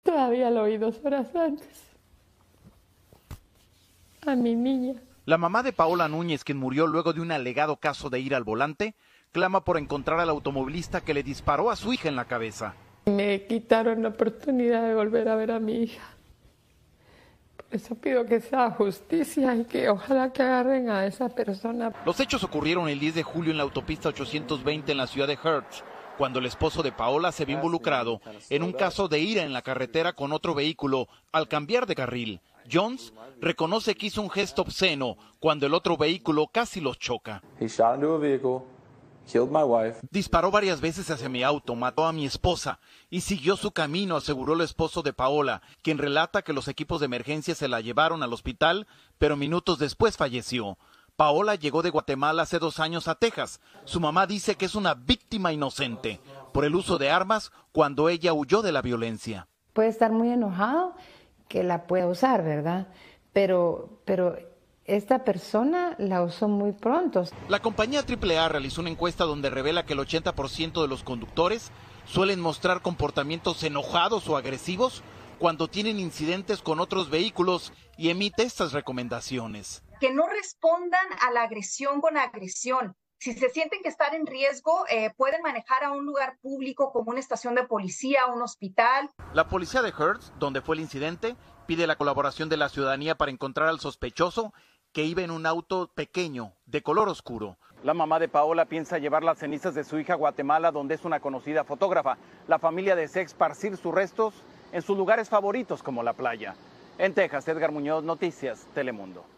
Todavía lo oí 2 horas antes. A mi niña. La mamá de Paola Núñez, quien murió luego de un alegado caso de ir al volante, clama por encontrar al automovilista que le disparó a su hija en la cabeza. Me quitaron la oportunidad de volver a ver a mi hija. Por eso pido que sea justicia y que ojalá que agarren a esa persona. Los hechos ocurrieron el 10 de julio en la autopista 820 en la ciudad de Hertz, cuando el esposo de Paola se vio involucrado en un caso de ira en la carretera con otro vehículo al cambiar de carril. Jones reconoce que hizo un gesto obsceno cuando el otro vehículo casi los choca. Disparó varias veces hacia mi auto, mató a mi esposa y siguió su camino, aseguró el esposo de Paola, quien relata que los equipos de emergencia se la llevaron al hospital, pero minutos después falleció. Paola llegó de Guatemala hace 2 años a Texas. Su mamá dice que es una víctima inocente por el uso de armas cuando ella huyó de la violencia. Puede estar muy enojado que la pueda usar, ¿verdad? Pero esta persona la usó muy pronto. La compañía AAA realizó una encuesta donde revela que el 80% de los conductores suelen mostrar comportamientos enojados o agresivos cuando tienen incidentes con otros vehículos y emite estas recomendaciones. Que no respondan a la agresión con agresión. Si se sienten que están en riesgo, pueden manejar a un lugar público como una estación de policía, un hospital. La policía de Hertz, donde fue el incidente, pide la colaboración de la ciudadanía para encontrar al sospechoso que iba en un auto pequeño, de color oscuro. La mamá de Paola piensa llevar las cenizas de su hija a Guatemala, donde es una conocida fotógrafa. La familia desea esparcir sus restos en sus lugares favoritos como la playa. En Texas, Edgar Muñoz, Noticias Telemundo.